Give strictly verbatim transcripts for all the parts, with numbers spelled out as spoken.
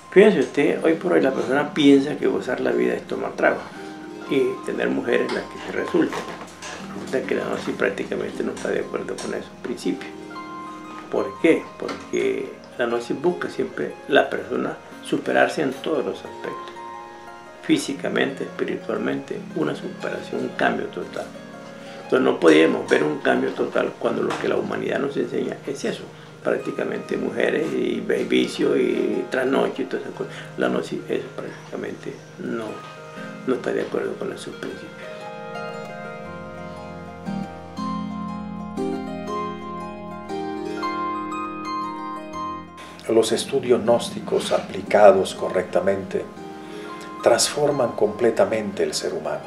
Fíjense usted, hoy por hoy la persona piensa que gozar la vida es tomar trago y tener mujeres las que se resulten. Resulta que la gnosis prácticamente no está de acuerdo con esos principios. ¿Por qué? Porque la gnosis busca siempre la persona superarse en todos los aspectos. Físicamente, espiritualmente, una superación, un cambio total. Entonces no podemos ver un cambio total cuando lo que la humanidad nos enseña es eso. Prácticamente mujeres y vicio y trasnoche y todas esas cosas. La gnosis eso prácticamente no, no está de acuerdo con esos principios. Los estudios gnósticos aplicados correctamente transforman completamente el ser humano,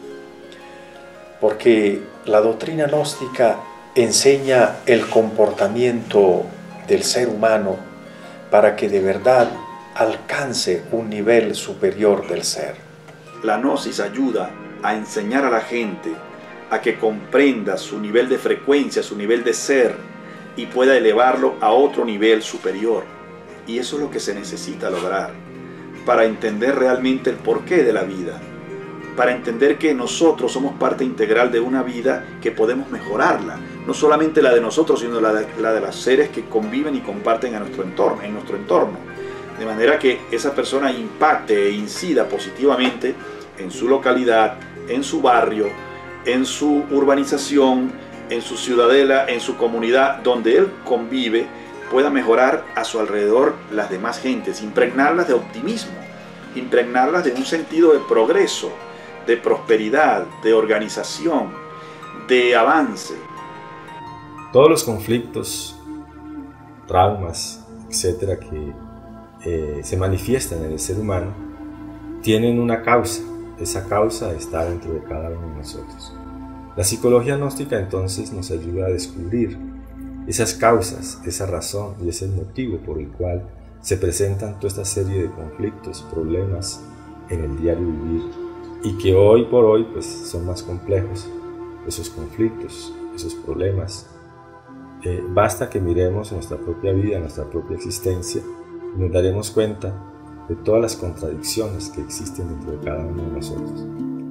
porque la doctrina gnóstica enseña el comportamiento del ser humano para que de verdad alcance un nivel superior del ser. La gnosis ayuda a enseñar a la gente a que comprenda su nivel de frecuencia, su nivel de ser, y pueda elevarlo a otro nivel superior. Y eso es lo que se necesita lograr para entender realmente el porqué de la vida, para entender que nosotros somos parte integral de una vida que podemos mejorarla, no solamente la de nosotros, sino la de, la de los seres que conviven y comparten a nuestro entorno, en nuestro entorno, de manera que esa persona impacte e incida positivamente en su localidad, en su barrio, en su urbanización, en su ciudadela, en su comunidad, donde él convive, pueda mejorar a su alrededor las demás gentes, impregnarlas de optimismo, impregnarlas de un sentido de progreso, de prosperidad, de organización, de avance. Todos los conflictos, traumas, etcétera, que eh, se manifiestan en el ser humano, tienen una causa. Esa causa está dentro de cada uno de nosotros. La psicología gnóstica entonces nos ayuda a descubrir esas causas, esa razón y ese motivo por el cual se presentan toda esta serie de conflictos, problemas en el diario vivir, y que hoy por hoy pues son más complejos esos conflictos, esos problemas. Eh, basta que miremos nuestra propia vida, nuestra propia existencia, y nos daremos cuenta de todas las contradicciones que existen dentro de cada uno de nosotros.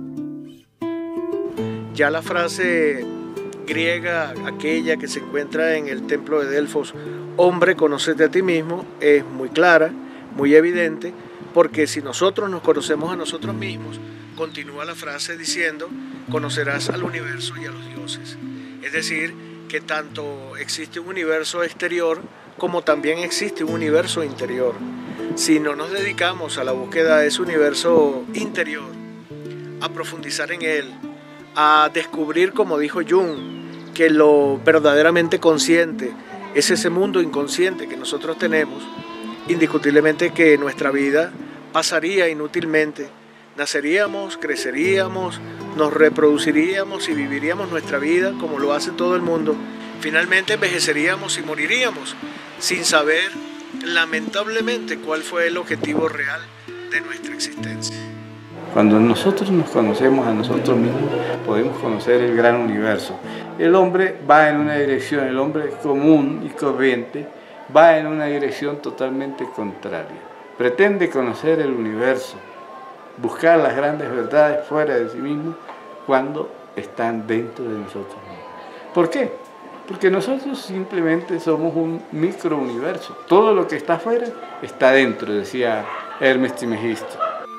Ya la frase griega, aquella que se encuentra en el templo de Delfos, hombre, conócete a ti mismo, es muy clara, muy evidente, porque si nosotros nos conocemos a nosotros mismos, continúa la frase diciendo, conocerás al universo y a los dioses. Es decir, que tanto existe un universo exterior como también existe un universo interior. Si no nos dedicamos a la búsqueda de ese universo interior, a profundizar en él, a descubrir, como dijo Jung, que lo verdaderamente consciente es ese mundo inconsciente que nosotros tenemos, indiscutiblemente que nuestra vida pasaría inútilmente. Naceríamos, creceríamos, nos reproduciríamos y viviríamos nuestra vida como lo hace todo el mundo. Finalmente envejeceríamos y moriríamos sin saber, lamentablemente, cuál fue el objetivo real de nuestra existencia. Cuando nosotros nos conocemos a nosotros mismos, podemos conocer el gran universo. El hombre va en una dirección, el hombre común y corriente va en una dirección totalmente contraria. Pretende conocer el universo, buscar las grandes verdades fuera de sí mismo cuando están dentro de nosotros mismos. ¿Por qué? Porque nosotros simplemente somos un microuniverso. Todo lo que está afuera está dentro, decía Hermes Trismegisto.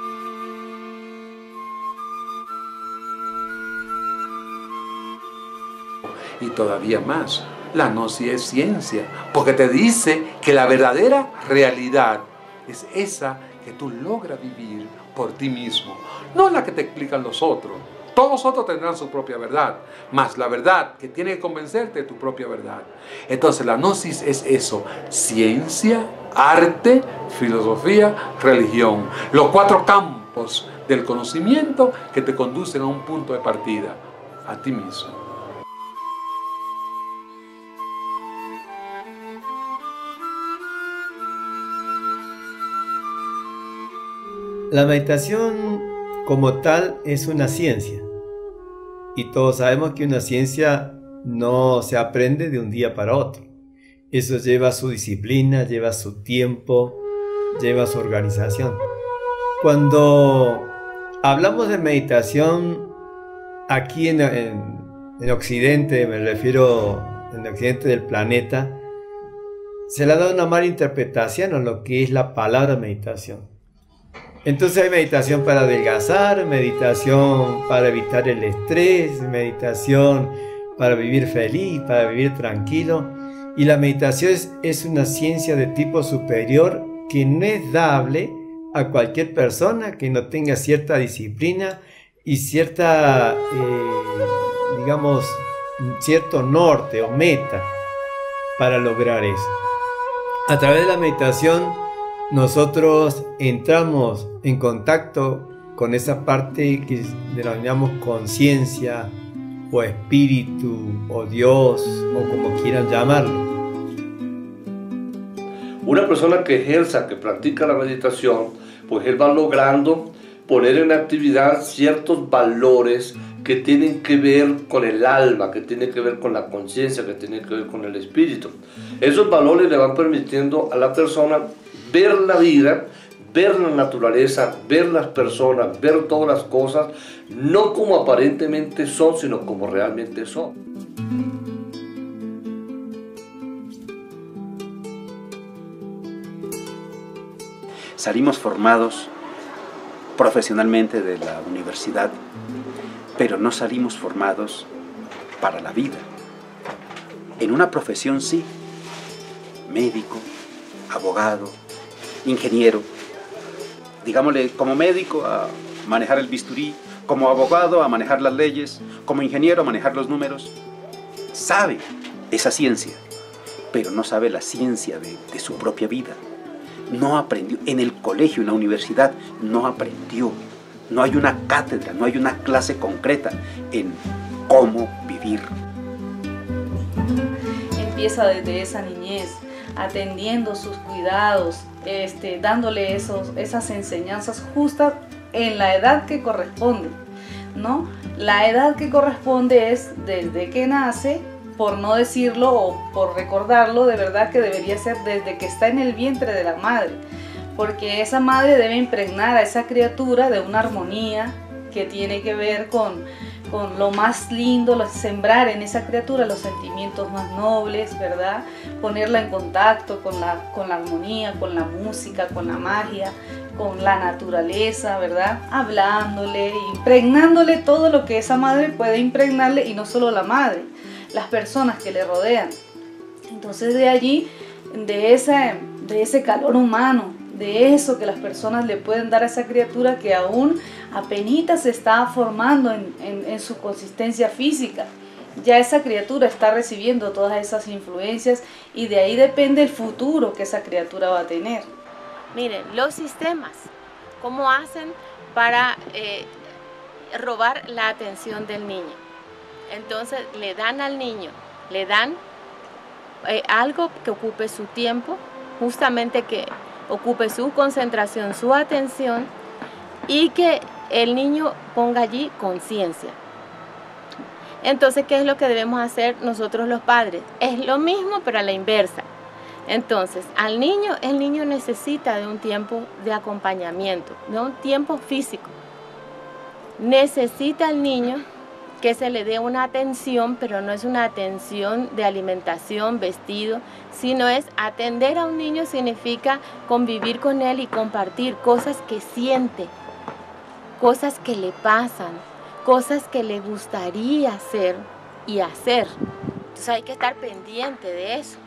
Y todavía más, la gnosis es ciencia, porque te dice que la verdadera realidad es esa que tú logras vivir por ti mismo, no la que te explican los otros. Todos los otros tendrán su propia verdad, más la verdad que tiene que convencerte de tu propia verdad. Entonces la gnosis es eso, ciencia, arte, filosofía, religión, los cuatro campos del conocimiento que te conducen a un punto de partida, a ti mismo. La meditación como tal es una ciencia y todos sabemos que una ciencia no se aprende de un día para otro. Eso lleva su disciplina, lleva su tiempo, lleva su organización. Cuando hablamos de meditación aquí en, en, en Occidente, me refiero en Occidente del planeta, se le ha dado una mala interpretación a lo que es la palabra meditación. Entonces hay meditación para adelgazar, meditación para evitar el estrés, meditación para vivir feliz, para vivir tranquilo. Y la meditación es, es una ciencia de tipo superior que no es dable a cualquier persona que no tenga cierta disciplina y cierta, eh, digamos, cierto norte o meta para lograr eso. A través de la meditación nosotros entramos en contacto con esa parte que denominamos conciencia o espíritu o Dios o como quieran llamarlo. Una persona que ejerza, que practica la meditación, pues él va logrando poner en actividad ciertos valores que tienen que ver con el alma, que tienen que ver con la conciencia, que tienen que ver con el espíritu. Esos valores le van permitiendo a la persona ver la vida, ver la naturaleza, ver las personas, ver todas las cosas, no como aparentemente son, sino como realmente son. Salimos formados profesionalmente de la universidad, pero no salimos formados para la vida. En una profesión sí, médico, abogado, ingeniero, digámosle como médico a manejar el bisturí, como abogado a manejar las leyes, como ingeniero a manejar los números. Sabe esa ciencia, pero no sabe la ciencia de, de su propia vida. No aprendió, en el colegio, en la universidad, no aprendió. No hay una cátedra, no hay una clase concreta en cómo vivir. Empieza desde esa niñez, atendiendo sus cuidados, este, dándole esos, esas enseñanzas justas en la edad que corresponde, ¿no? La edad que corresponde es desde que nace, por no decirlo o por recordarlo, de verdad que debería ser desde que está en el vientre de la madre, porque esa madre debe impregnar a esa criatura de una armonía que tiene que ver con, con lo más lindo, lo, sembrar en esa criatura los sentimientos más nobles, ¿verdad? Ponerla en contacto con la, con la armonía, con la música, con la magia, con la naturaleza, ¿verdad? Hablándole, impregnándole todo lo que esa madre puede impregnarle, y no solo la madre, las personas que le rodean. Entonces de allí, de ese, de ese calor humano, de eso que las personas le pueden dar a esa criatura que aún apenas se está formando en, en, en su consistencia física, ya esa criatura está recibiendo todas esas influencias, y de ahí depende el futuro que esa criatura va a tener. Miren, los sistemas, ¿cómo hacen para eh, robar la atención del niño? Entonces le dan al niño, le dan eh, algo que ocupe su tiempo, justamente que ocupe su concentración, su atención, y que el niño ponga allí conciencia. Entonces, ¿qué es lo que debemos hacer nosotros los padres? Es lo mismo, pero a la inversa. Entonces, al niño, el niño necesita de un tiempo de acompañamiento, de un tiempo físico. Necesita al niño que se le dé una atención, pero no es una atención de alimentación, vestido, sino es atender a un niño significa convivir con él y compartir cosas que siente, cosas que le pasan, cosas que le gustaría hacer y hacer. Entonces hay que estar pendiente de eso.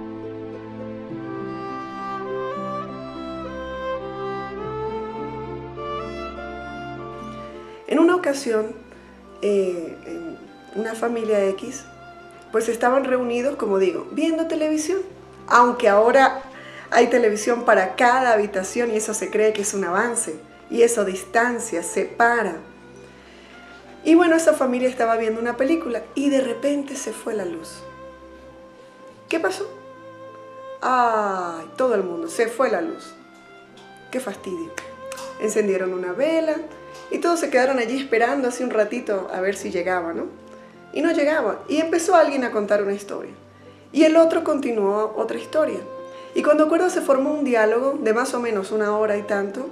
En una ocasión, eh, en una familia X, pues estaban reunidos, como digo, viendo televisión, aunque ahora hay televisión para cada habitación y eso se cree que es un avance, y eso distancia, separa. Y bueno, esa familia estaba viendo una película y de repente se fue la luz. ¿Qué pasó? ¡Ay! Todo el mundo, se fue la luz. ¡Qué fastidio! Encendieron una vela y todos se quedaron allí esperando hace un ratito a ver si llegaba, ¿no? Y no llegaba. Y empezó alguien a contar una historia. Y el otro continuó otra historia. Y cuando acuerdo se formó un diálogo de más o menos una hora y tanto,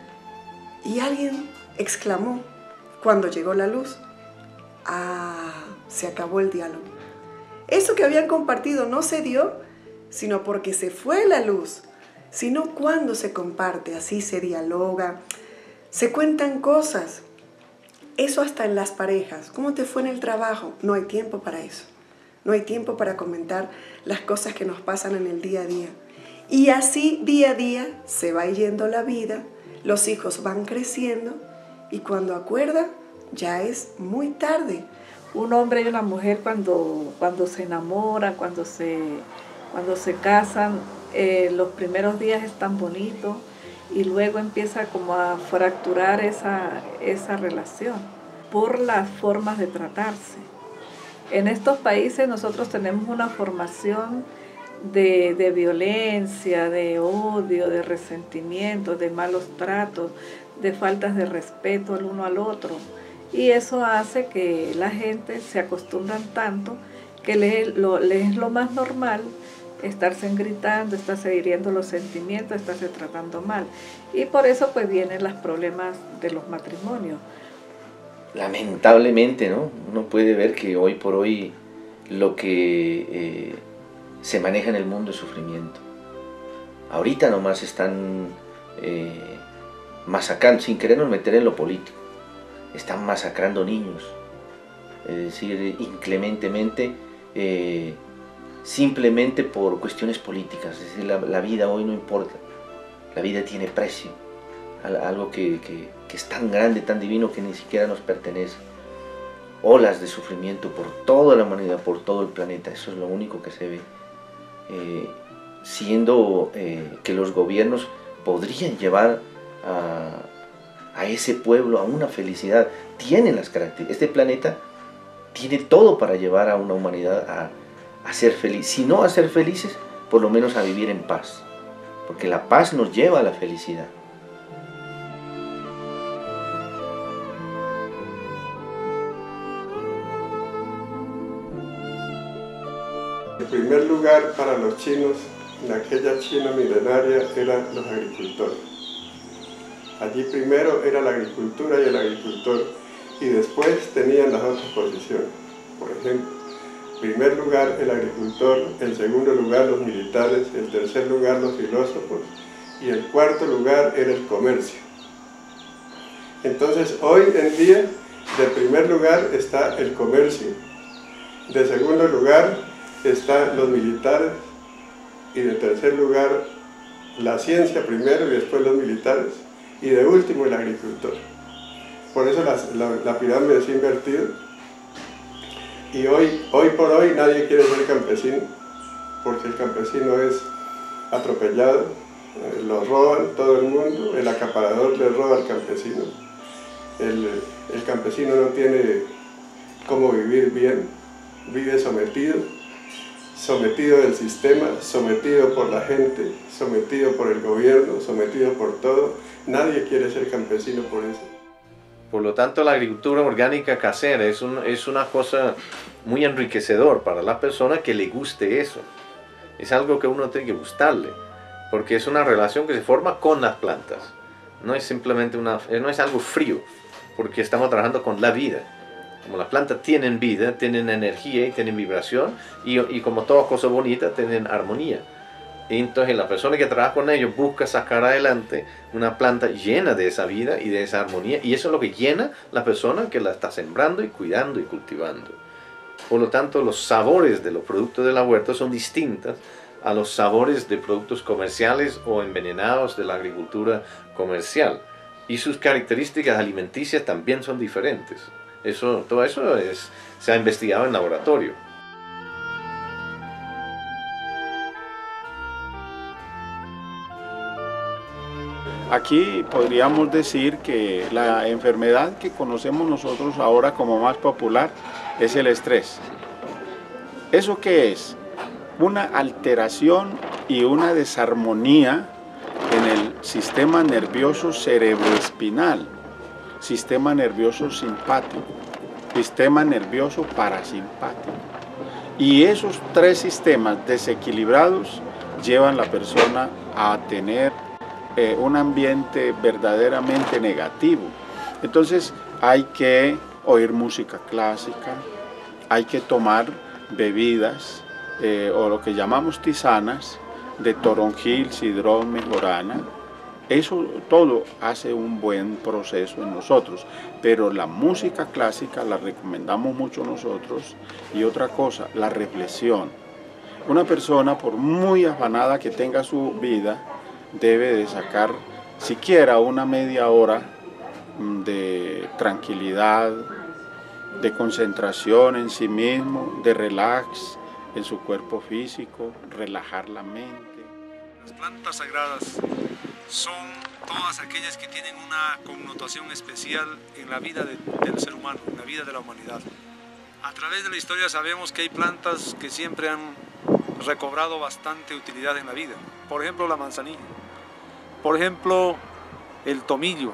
y alguien exclamó, cuando llegó la luz, ¡ah! Se acabó el diálogo. Eso que habían compartido no se dio, sino porque se fue la luz, sino cuando se comparte, así se dialoga, se cuentan cosas. Eso hasta en las parejas. ¿Cómo te fue en el trabajo? No hay tiempo para eso. No hay tiempo para comentar las cosas que nos pasan en el día a día. Y así día a día se va yendo la vida, los hijos van creciendo y cuando acuerda ya es muy tarde. Un hombre y una mujer cuando, cuando se enamoran, cuando se, cuando se casan, eh, los primeros días están bonitos y luego empieza como a fracturar esa, esa relación por las formas de tratarse. En estos países nosotros tenemos una formación de, de violencia, de odio, de resentimiento, de malos tratos, de faltas de respeto el uno al otro. Y eso hace que la gente se acostumbran tanto que le, lo, le es lo más normal estarse gritando, estarse hiriendo los sentimientos, estarse tratando mal. Y por eso pues vienen los problemas de los matrimonios. Lamentablemente, ¿no? Uno puede ver que hoy por hoy lo que eh, se maneja en el mundo es sufrimiento. Ahorita nomás están eh, masacrando, sin querernos meter en lo político, están masacrando niños, es decir, inclementemente, eh, simplemente por cuestiones políticas. Es decir, la, la vida hoy no importa, la vida tiene precio, algo que, que, que es tan grande, tan divino que ni siquiera nos pertenece. Olas de sufrimiento por toda la humanidad, por todo el planeta, eso es lo único que se ve. Eh, siendo eh, que los gobiernos podrían llevar a, a ese pueblo a una felicidad, tienen las características. Este planeta tiene todo para llevar a una humanidad a, a ser feliz, si no a ser felices, por lo menos a vivir en paz, porque la paz nos lleva a la felicidad. En primer lugar, para los chinos, en aquella China milenaria, eran los agricultores. Allí primero era la agricultura y el agricultor, y después tenían las otras posiciones. Por ejemplo, en primer lugar el agricultor, en segundo lugar los militares, en tercer lugar los filósofos, y el cuarto lugar era el comercio. Entonces, hoy en día, de primer lugar está el comercio, de segundo lugar están los militares y de tercer lugar la ciencia primero y después los militares y de último el agricultor. Por eso la, la, la pirámide es invertida y hoy, hoy por hoy nadie quiere ser campesino porque el campesino es atropellado, eh, lo roban todo el mundo, el acaparador le roba al campesino, el, el campesino no tiene cómo vivir bien, vive sometido, sometido del sistema, sometido por la gente, sometido por el gobierno, sometido por todo. Nadie quiere ser campesino por eso. Por lo tanto, la agricultura orgánica casera es, un, es una cosa muy enriquecedor para la persona que le guste eso. Es algo que uno tiene que gustarle, porque es una relación que se forma con las plantas. No es simplemente una, no es algo frío, porque estamos trabajando con la vida. Como las plantas tienen vida, tienen energía y tienen vibración, y, y como toda cosa bonita, tienen armonía. Y entonces la persona que trabaja con ellos busca sacar adelante una planta llena de esa vida y de esa armonía, y eso es lo que llena la persona que la está sembrando y cuidando y cultivando. Por lo tanto, los sabores de los productos de la huerta son distintos a los sabores de productos comerciales o envenenados de la agricultura comercial, y sus características alimenticias también son diferentes. Eso, todo eso es, se ha investigado en laboratorio. Aquí podríamos decir que la enfermedad que conocemos nosotros ahora como más popular es el estrés. ¿Eso qué es? Una alteración y una desarmonía en el sistema nervioso cerebroespinal, sistema nervioso simpático, sistema nervioso parasimpático. Y esos tres sistemas desequilibrados llevan a la persona a tener eh, un ambiente verdaderamente negativo. Entonces hay que oír música clásica, hay que tomar bebidas eh, o lo que llamamos tisanas de toronjil, sidrón, mejorana. Eso todo hace un buen proceso en nosotros, pero la música clásica la recomendamos mucho nosotros. Y otra cosa, la reflexión. Una persona, por muy afanada que tenga su vida, debe de sacar siquiera una media hora de tranquilidad, de concentración en sí mismo, de relax en su cuerpo físico, relajar la mente. Las plantas sagradas son todas aquellas que tienen una connotación especial en la vida de, del ser humano, en la vida de la humanidad. A través de la historia sabemos que hay plantas que siempre han recobrado bastante utilidad en la vida. Por ejemplo, la manzanilla. Por ejemplo, el tomillo,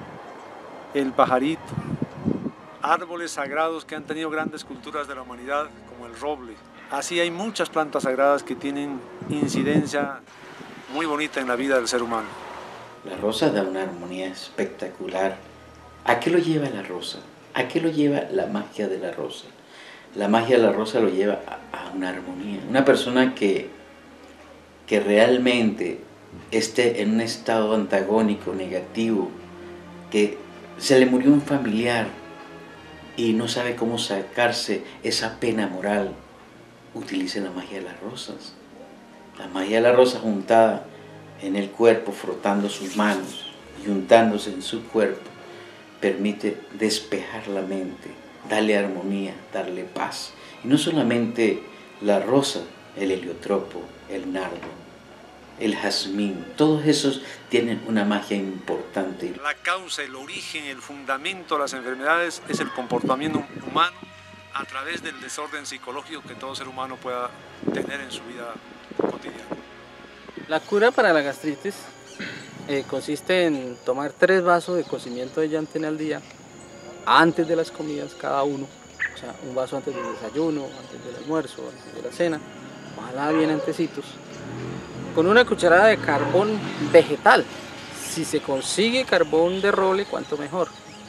el pajarito. Árboles sagrados que han tenido grandes culturas de la humanidad, como el roble. Así hay muchas plantas sagradas que tienen incidencia muy bonita en la vida del ser humano. La rosa da una armonía espectacular. ¿A qué lo lleva la rosa? ¿A qué lo lleva la magia de la rosa? La magia de la rosa lo lleva a, a una armonía. Una persona que, que realmente esté en un estado antagónico, negativo, que se le murió un familiar y no sabe cómo sacarse esa pena moral, utilice la magia de las rosas. La magia de la rosa juntada en el cuerpo, frotando sus manos y untándose en su cuerpo, permite despejar la mente, darle armonía, darle paz. Y no solamente la rosa, el heliotropo, el nardo, el jazmín, todos esos tienen una magia importante. La causa, el origen, el fundamento de las enfermedades es el comportamiento humano a través del desorden psicológico que todo ser humano pueda tener en su vida cotidiana. La cura para la gastritis eh, consiste en tomar tres vasos de cocimiento de llantén al día, antes de las comidas cada uno, o sea, un vaso antes del desayuno, antes del almuerzo, antes de la cena, ojalá bien antecitos, con una cucharada de carbón vegetal. Si se consigue carbón de roble, cuanto mejor.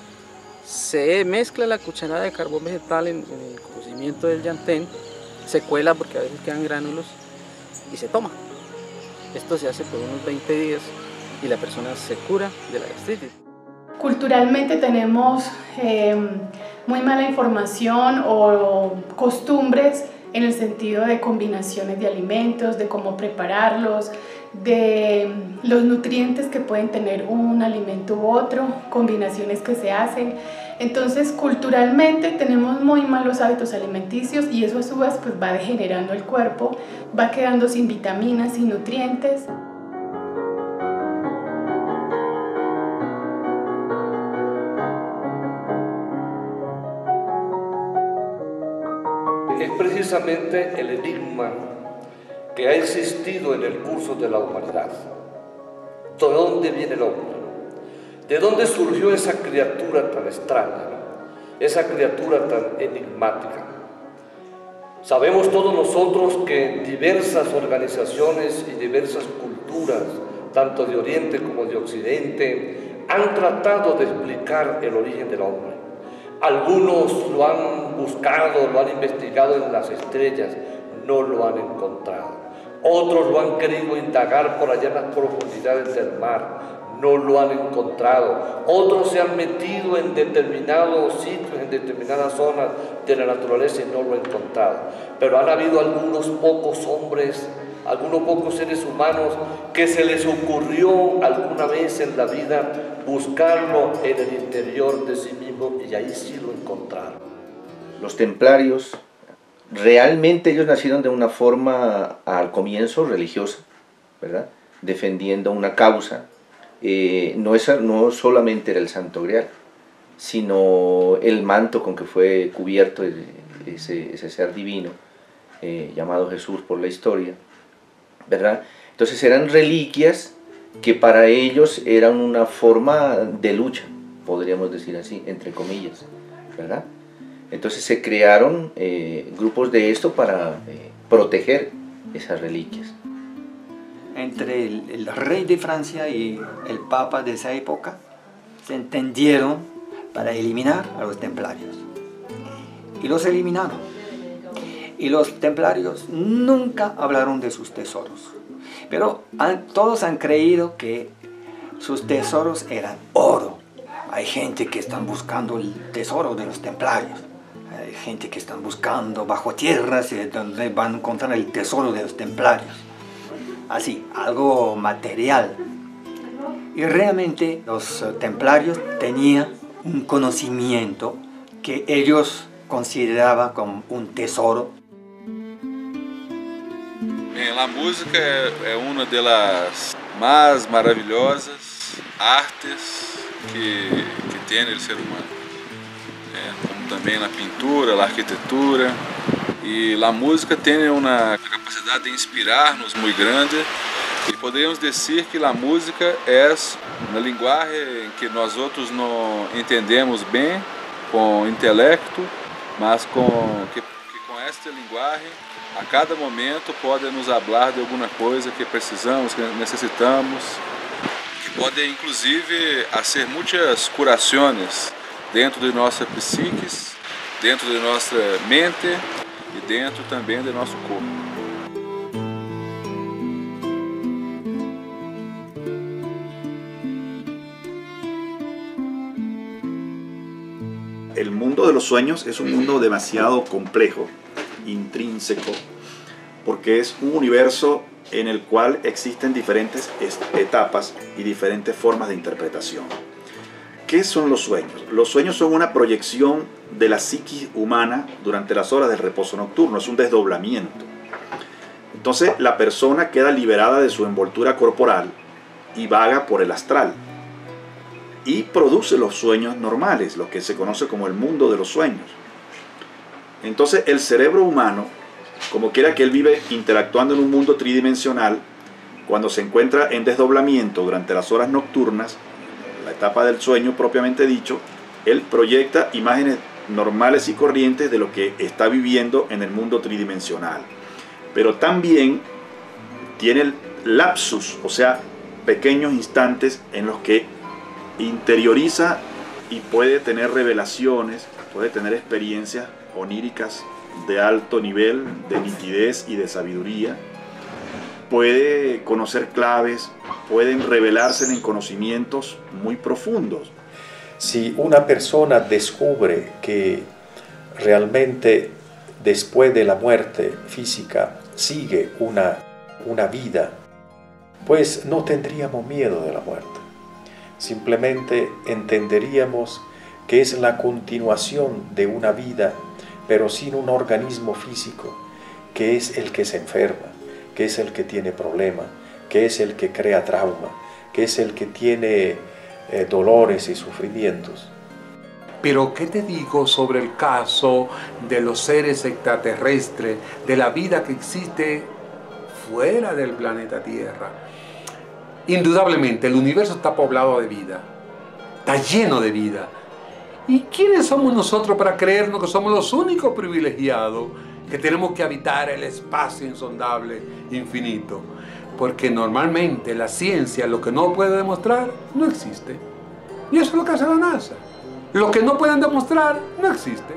Se mezcla la cucharada de carbón vegetal en, en el cocimiento del llantén, se cuela porque a veces quedan gránulos y se toma. Esto se hace por unos veinte días y la persona se cura de la gastritis. Culturalmente tenemos eh, muy mala información o costumbres en el sentido de combinaciones de alimentos, de cómo prepararlos, de los nutrientes que pueden tener un alimento u otro, combinaciones que se hacen. Entonces, culturalmente tenemos muy malos hábitos alimenticios y eso a su vez pues, va degenerando el cuerpo, va quedando sin vitaminas, sin nutrientes. Es precisamente el enigma que ha existido en el curso de la humanidad. ¿De dónde viene el hombre? ¿De dónde surgió esa criatura tan extraña, esa criatura tan enigmática? Sabemos todos nosotros que diversas organizaciones y diversas culturas, tanto de Oriente como de Occidente, han tratado de explicar el origen del hombre. Algunos lo han buscado, lo han investigado en las estrellas, no lo han encontrado. Otros lo han querido indagar por allá en las profundidades del mar, no lo han encontrado. Otros se han metido en determinados sitios, en determinadas zonas de la naturaleza y no lo han encontrado. Pero han habido algunos pocos hombres, algunos pocos seres humanos que se les ocurrió alguna vez en la vida buscarlo en el interior de sí mismo y ahí sí lo encontraron. Los templarios, realmente ellos nacieron de una forma al comienzo religiosa, ¿verdad? Defendiendo una causa. Eh, no, es, no solamente era el Santo Grial, sino el manto con que fue cubierto ese, ese ser divino, eh, llamado Jesús por la historia, ¿verdad? Entonces eran reliquias que para ellos eran una forma de lucha, podríamos decir así, entre comillas, ¿verdad? Entonces se crearon eh, grupos de esto para eh, proteger esas reliquias. entre el, el rey de Francia y el papa de esa época, se entendieron para eliminar a los templarios. Y los eliminaron. Y los templarios nunca hablaron de sus tesoros. Pero han, todos han creído que sus tesoros eran oro. Hay gente que están buscando el tesoro de los templarios. Hay gente que están buscando bajo tierras donde van a encontrar el tesoro de los templarios. Así, algo material. Y realmente los templarios tenían un conocimiento que ellos consideraban como un tesoro. Bem, a música é, é uma das mais maravilhosas artes que, que tem no ser humano, é, como também na pintura, na arquitetura. E a música tem uma capacidade de inspirar-nos muito grande. E podemos dizer que a música é uma linguagem que nós outros não entendemos bem com intelecto, mas com que, que com esta linguagem a cada momento pode nos falar de alguma coisa que precisamos, que necessitamos, que pode inclusive fazer muitas curações dentro de nossa psique, dentro de nossa mente e dentro também de nosso corpo. El mundo de los sueños es un mundo demasiado complejo, intrínseco, porque es un universo en el cual existen diferentes etapas y diferentes formas de interpretación. ¿Qué son los sueños? Los sueños son una proyección de la psiquis humana durante las horas del reposo nocturno, es un desdoblamiento. Entonces la persona queda liberada de su envoltura corporal y vaga por el astral y produce los sueños normales, lo que se conoce como el mundo de los sueños. Entonces el cerebro humano, como quiera que él vive interactuando en un mundo tridimensional, cuando se encuentra en desdoblamiento durante las horas nocturnas, la etapa del sueño propiamente dicho, él proyecta imágenes normales y corrientes de lo que está viviendo en el mundo tridimensional. Pero también tiene lapsus, o sea, pequeños instantes en los que interioriza y puede tener revelaciones, puede tener experiencias oníricas de alto nivel, de nitidez y de sabiduría, puede conocer claves, pueden revelarse en conocimientos muy profundos. Si una persona descubre que realmente después de la muerte física sigue una, una vida, pues no tendríamos miedo de la muerte. Simplemente entenderíamos que es la continuación de una vida, pero sin un organismo físico, que es el que se enferma, que es el que tiene problemas, que es el que crea trauma, que es el que tiene eh, dolores y sufrimientos. Pero ¿qué te digo sobre el caso de los seres extraterrestres, de la vida que existe fuera del planeta Tierra? Indudablemente el universo está poblado de vida, está lleno de vida. ¿Y quiénes somos nosotros para creernos que somos los únicos privilegiados que tenemos que habitar el espacio insondable, infinito? Porque normalmente la ciencia, lo que no puede demostrar, no existe. Y eso es lo que hace la NASA. Lo que no pueden demostrar, no existe.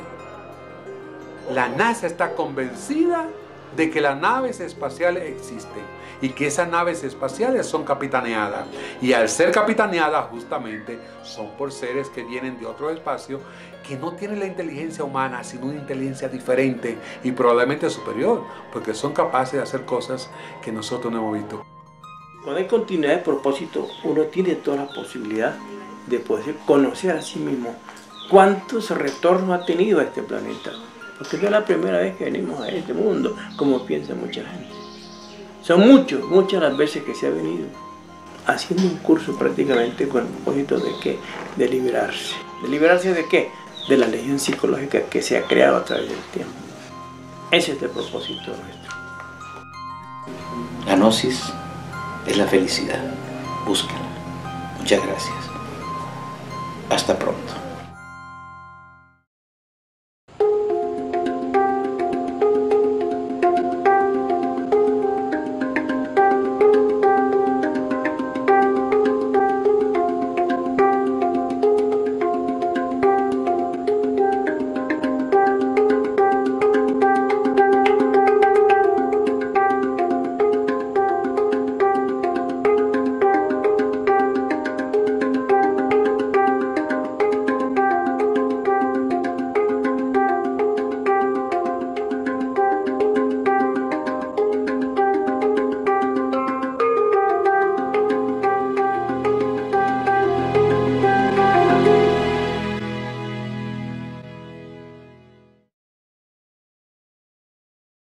La NASA está convencida de que las naves espaciales existen y que esas naves espaciales son capitaneadas. Y al ser capitaneadas, justamente, son por seres que vienen de otro espacio que no tienen la inteligencia humana, sino una inteligencia diferente y probablemente superior, porque son capaces de hacer cosas que nosotros no hemos visto. Cuando hay continuidad de propósito, uno tiene toda la posibilidad de poder conocer a sí mismo cuántos retornos ha tenido a este planeta. Porque no es la primera vez que venimos a este mundo, como piensa mucha gente. Son muchos, muchas las veces que se ha venido haciendo un curso prácticamente con el propósito de qué, de liberarse. ¿De liberarse de qué? De la legión psicológica que se ha creado a través del tiempo. Ese es el propósito nuestro. La gnosis es la felicidad. Búscala. Muchas gracias. Hasta pronto.